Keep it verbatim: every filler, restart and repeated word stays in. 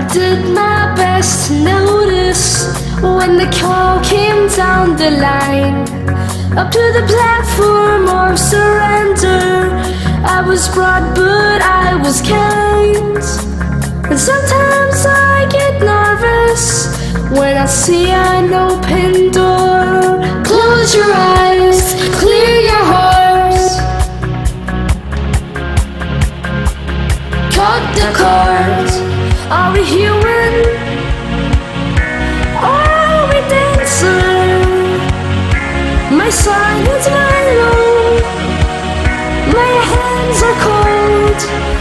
did my best to notice when the call came down the line, up to the platform of surrender. I was broad but I was kind, and sometimes I get nervous when I see an open door. Close your eyes, clear your heart, cut the cord. Are we human? Are we dancing? My silence, my love, my hands are cold.